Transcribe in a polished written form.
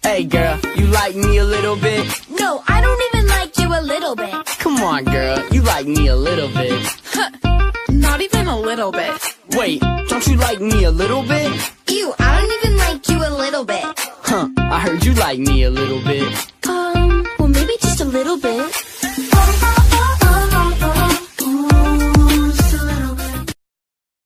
Hey girl, you like me a little bit? No, I don't even like you a little bit. Come on girl, you like me a little bit. Not even a little bit. Wait, don't you like me a little bit? Ew, I don't even like you a little bit. I heard you like me a little bit. Well maybe just a little bit.